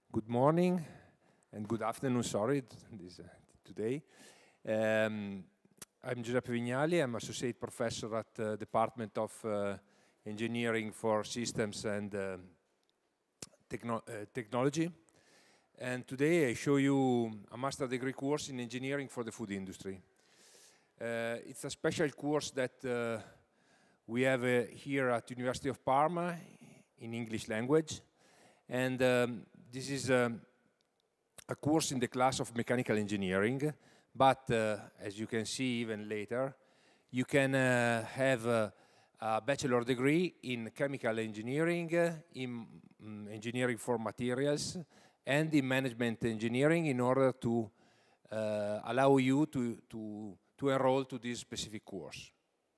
Good morning and good afternoon, sorry, today. I'm Giuseppe Vignali. I'm Associate Professor at the Department of Engineering for Systems and Technology. And today I show you a master degree course in engineering for the food industry. It's a special course that we have here at University of Parma in English language. And this is a course in the class of mechanical engineering, but as you can see even later, you can have a bachelor degree in chemical engineering, in engineering for materials, and in management engineering in order to allow you to enroll to this specific course.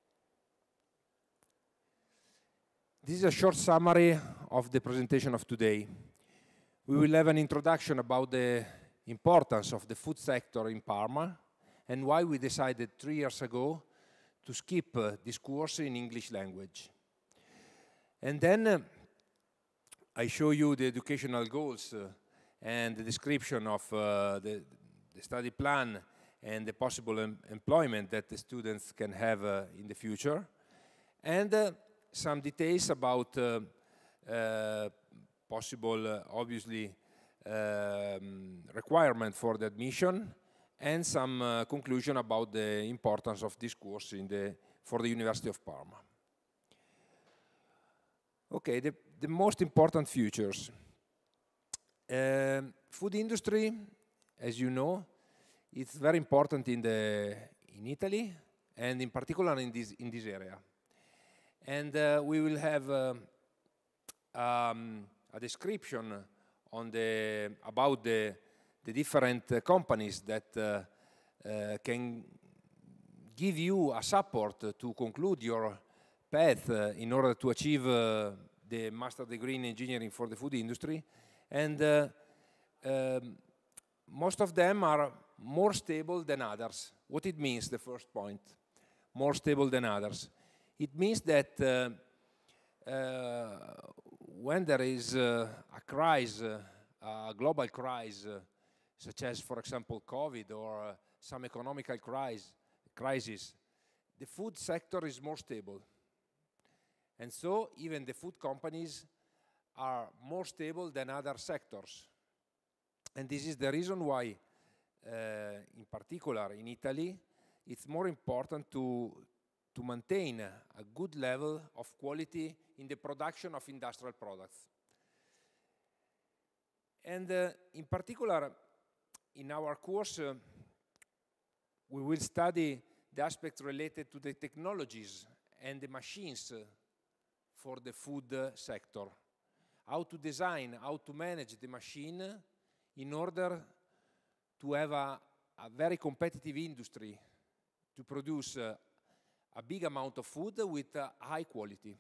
This is a short summary of the presentation of today. We will have an introduction about the importance of the food sector in Parma and why we decided 3 years ago to skip this course in English language. And then I show you the educational goals and the description of the study plan and the possible employment that the students can have in the future. And some details about possible, obviously, requirement for the admission, and some conclusion about the importance of this course for the University of Parma. Okay, the most important features. Food industry, as you know, it's very important in Italy, and in particular in this area. And we will have a description about the different companies that can give you a support to conclude your path in order to achieve the master degree in engineering for the food industry. And most of them are more stable than others. What it means, the first point, more stable than others. It means that when there is a crisis, a global crisis, such as, for example, COVID or some economical crisis, the food sector is more stable. And so even the food companies are more stable than other sectors. And this is the reason why, in particular in Italy, it's more important to maintain a good level of quality in the production of industrial products. And in particular, in our course, we will study the aspects related to the technologies and the machines for the food sector. How to design, how to manage the machine in order to have a very competitive industry to produce a big amount of food with high quality.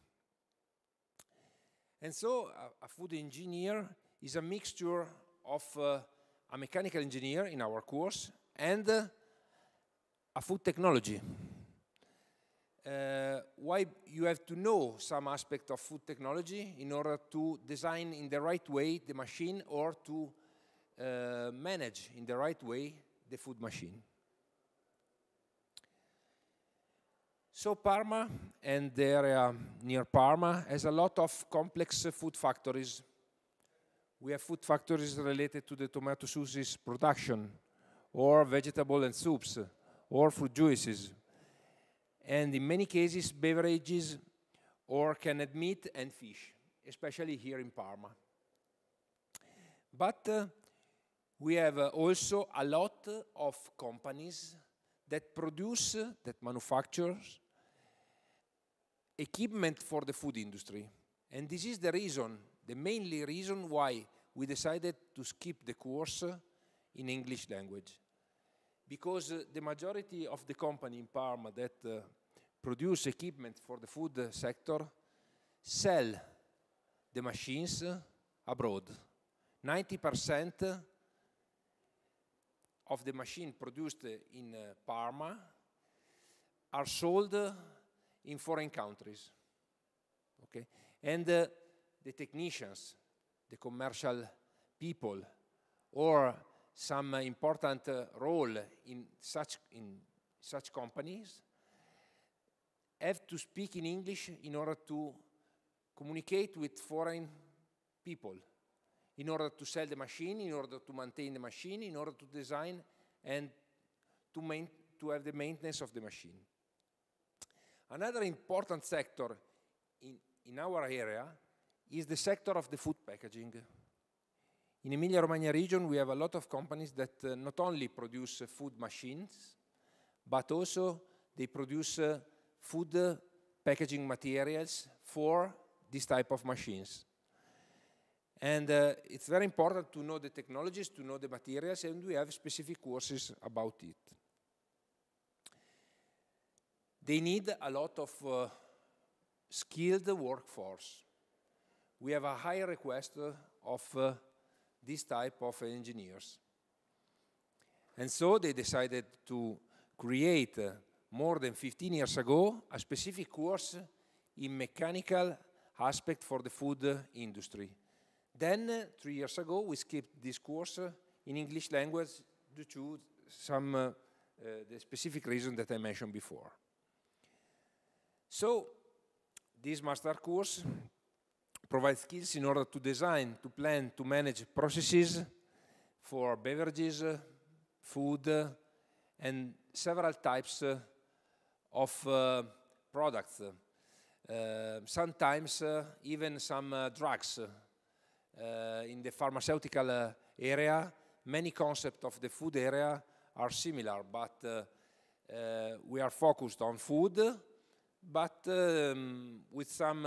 And so a food engineer is a mixture of a mechanical engineer in our course and a food technology. Why you have to know some aspect of food technology in order to design in the right way the machine or to manage in the right way the food machine. So Parma and the area near Parma has a lot of complex food factories. We have food factories related to the tomato sauces production, or vegetable and soups, or fruit juices, and in many cases beverages or canned meat and fish, especially here in Parma. But we have also a lot of companies that produce, that manufactures equipment for the food industry. And this is the reason, the mainly reason why we decided to skip the course in English language. Because the majority of the company in Parma that produce equipment for the food sector sell the machines abroad. 90% of the machines produced in Parma are sold in foreign countries, okay? And the technicians, the commercial people or some important role in such companies have to speak in English in order to communicate with foreign people, in order to sell the machine, in order to maintain the machine, in order to design and to have the maintenance of the machine. Another important sector in our area is the sector of the food packaging. In Emilia-Romagna region, we have a lot of companies that not only produce food machines, but also they produce food packaging materials for this type of machines. And it's very important to know the technologies, to know the materials, and we have specific courses about it. They need a lot of skilled workforce. We have a high request of this type of engineers. And so they decided to create, more than 15 years ago, a specific course in mechanical aspect for the food industry. Then, 3 years ago, we skipped this course in English language due to some the specific reason that I mentioned before. So, this master course provides skills in order to design, to plan, to manage processes for beverages, food, and several types of products. Sometimes even some drugs. In the pharmaceutical area, many concepts of the food area are similar, but we are focused on food, but with some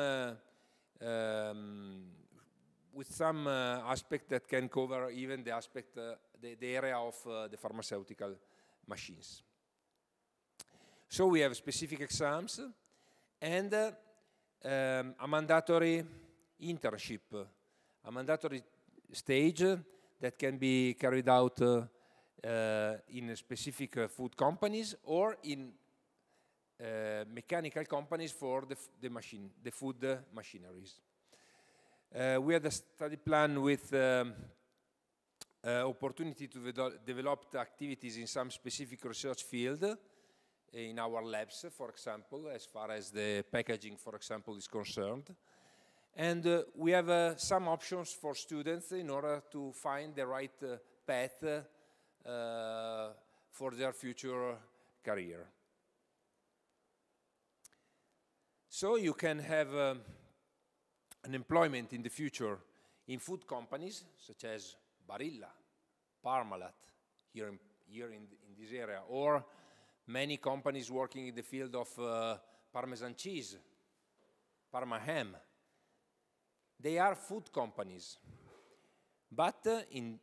aspect that can cover even the aspect, the area of the pharmaceutical machines. So we have specific exams and a mandatory internship, a mandatory stage that can be carried out in specific food companies or in mechanical companies for the food machineries. We had a study plan with opportunity to develop activities in some specific research field in our labs, for example, as far as the packaging, for example, is concerned. And we have some options for students in order to find the right path for their future career. So you can have an employment in the future in food companies such as Barilla, Parmalat, here in this area, or many companies working in the field of Parmesan cheese, Parma ham. They are food companies, but in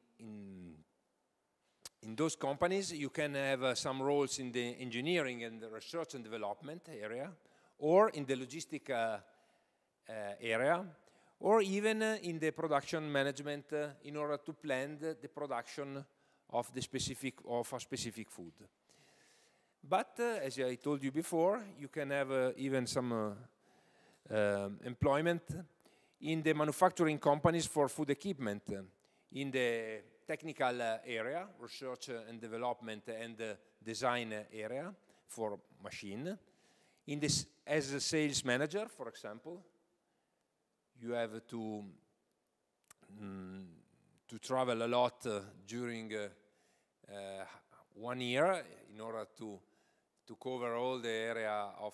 those companies you can have some roles in the engineering and the research and development area, or in the logistic area, or even in the production management in order to plan the production of a specific food. But as I told you before, you can have even some employment in the manufacturing companies for food equipment, in the technical area, research and development and design area for machine. In this, as a sales manager, for example, you have to travel a lot during 1 year in order to cover all the area of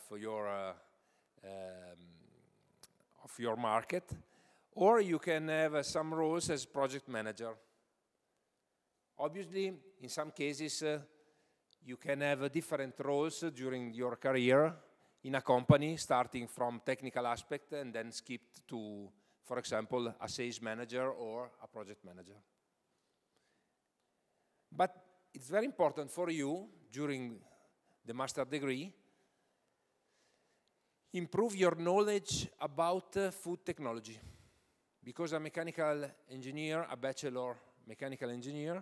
your market, or you can have some roles as project manager. Obviously, in some cases, you can have different roles during your career in a company, starting from technical aspect and then skip to, for example, a sales manager or a project manager. But it's very important for you during the master degree, improve your knowledge about food technology, because a mechanical engineer, a bachelor mechanical engineer,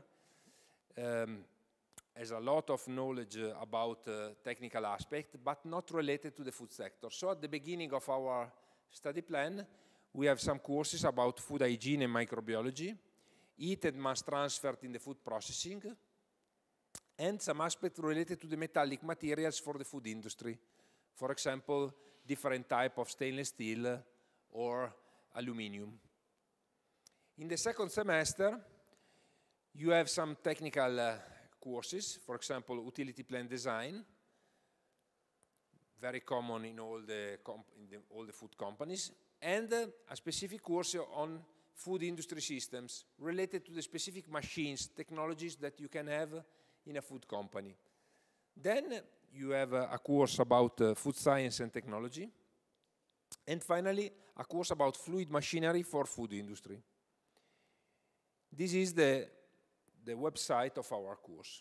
has a lot of knowledge about technical aspects, but not related to the food sector. So at the beginning of our study plan, we have some courses about food hygiene and microbiology, heat and mass transfer in the food processing, and some aspects related to the metallic materials for the food industry. For example, different type of stainless steel or aluminium. In the second semester, you have some technical courses, for example, utility plant design, very common in all the food companies, and a specific course on food industry systems related to the specific machines, technologies that you can have in a food company. Then you have a course about food science and technology, and finally a course about fluid machinery for food industry. This is the website of our course.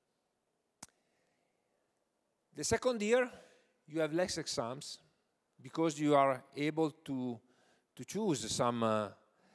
The second year, you have less exams because you are able to choose some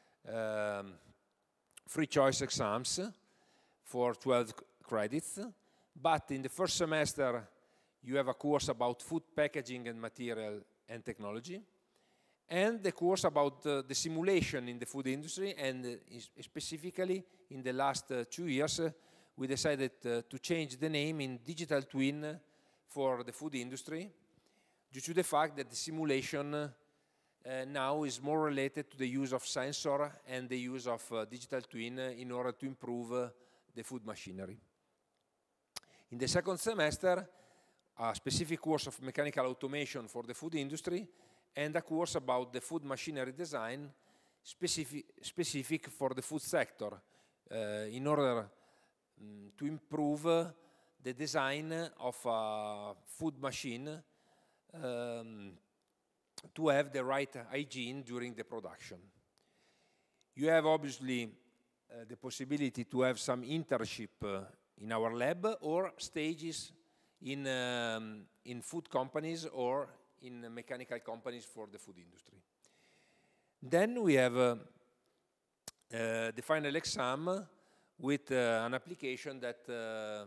free choice exams for 12 credits. But in the first semester, you have a course about food packaging and material and technology, and the course about the simulation in the food industry, and specifically in the last 2 years, we decided to change the name in digital twin for the food industry, due to the fact that the simulation now is more related to the use of sensor and the use of digital twin in order to improve the food machinery. In the second semester, a specific course of mechanical automation for the food industry, and a course about the food machinery design specific for the food sector, in order to improve the design of a food machine to have the right hygiene during the production. You have obviously the possibility to have some internship in our lab or stages in food companies or in mechanical companies for the food industry. Then we have the final exam with an application that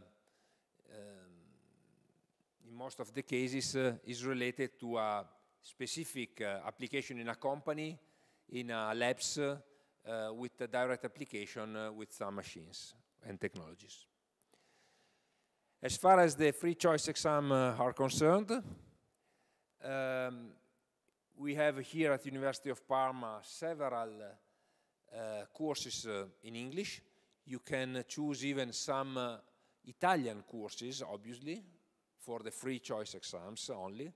in most of the cases is related to a specific application in a company, in labs, with a direct application with some machines and technologies. As far as the free choice exam are concerned, we have here at the University of Parma several courses in English. You can choose even some Italian courses, obviously, for the free choice exams only.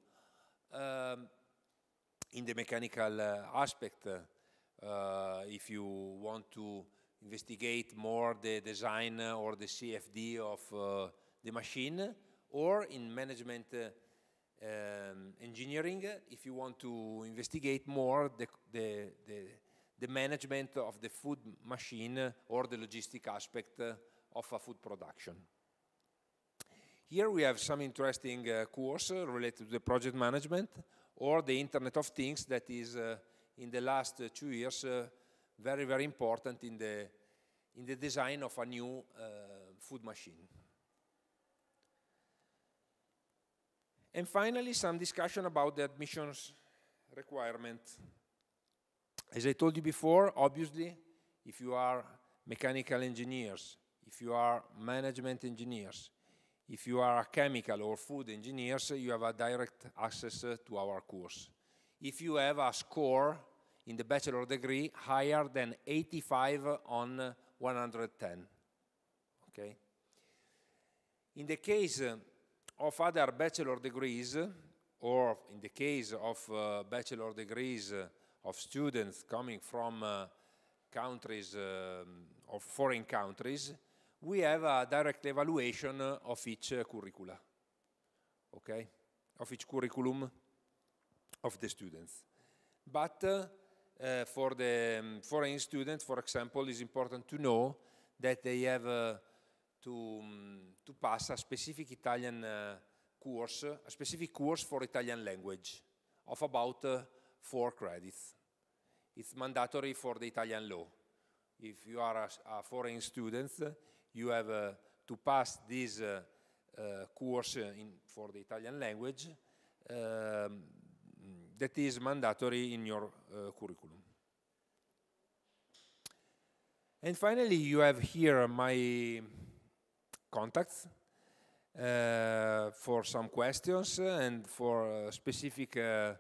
In the mechanical aspect, if you want to investigate more the design or the CFD of the machine, or in management engineering, if you want to investigate more the management of the food machine or the logistic aspect of a food production. Here we have some interesting course related to the project management or the Internet of Things that is in the last 2 years very, very important in the design of a new food machine. And finally, some discussion about the admissions requirement. As I told you before, obviously, if you are mechanical engineers, if you are management engineers, if you are chemical or food engineers, you have a direct access to our course. If you have a score in the bachelor degree higher than 85 on 110, okay? In the case of other bachelor degrees, or in the case of bachelor degrees of students coming from countries or foreign countries, we have a direct evaluation of each curricula, okay, of each curriculum of the students. But for the foreign students, for example, it's important to know that they have to pass a specific Italian course, a specific course for Italian language of about 4 credits. It's mandatory for the Italian law. If you are a foreign student, you have to pass this course for the Italian language that is mandatory in your curriculum. And finally, you have here my contacts for some questions and for specific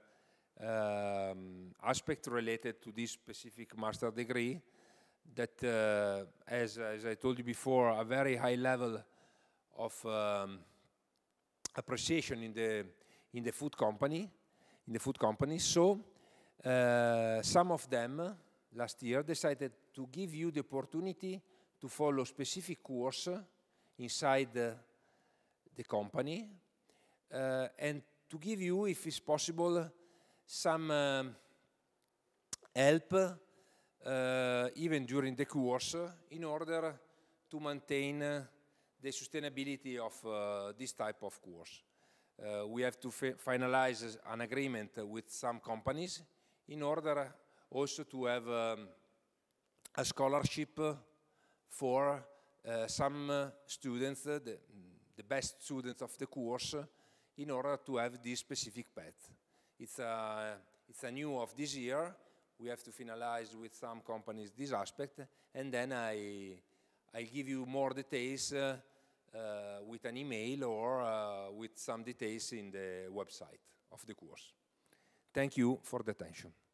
aspect related to this specific master degree that, as I told you before, a very high level of appreciation in the food company, So some of them last year decided to give you the opportunity to follow specific course inside the company and to give you, if it's possible, some help even during the course in order to maintain the sustainability of this type of course. We have to finalize an agreement with some companies in order also to have a scholarship for some students, the best students of the course, in order to have this specific path. It's a new of this year. We have to finalize with some companies this aspect, and then I'll give you more details with an email or with some details in the website of the course. Thank you for the attention.